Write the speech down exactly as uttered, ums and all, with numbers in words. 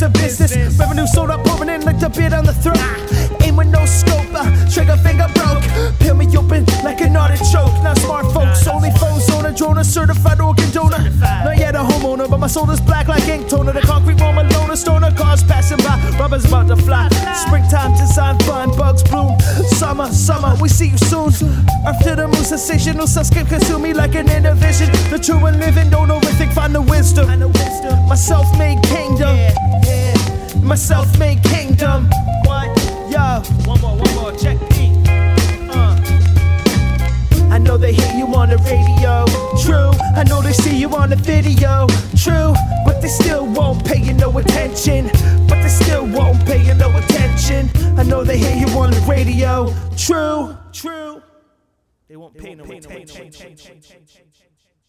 to business. Revenue sold up, pouring in like the beer on the throat. Aim with no scope, uh, trigger finger broke. Peel me open like an artichoke. Now smart folks, only phones on a drone, a certified organ donor. Not yet a homeowner, but my soul is black like ink toner. The concrete roam alone, a stoner, cars passing by. Rubbers about to fly. Springtime design fun, bugs bloom. Summer, summer, we see you soon. After the moon, sensational sunscape consume me like an inner vision. The true and living, don't overthink, find the wisdom. My self-made kingdom. My self-made kingdom. Yo, one more, one more, check P. Uh. I know they hear you on the radio, true. I know they see you on the video, true. But they still won't pay you no attention. But they still won't pay you no attention. I know they hear you on the radio, true, true. They won't pay no attention.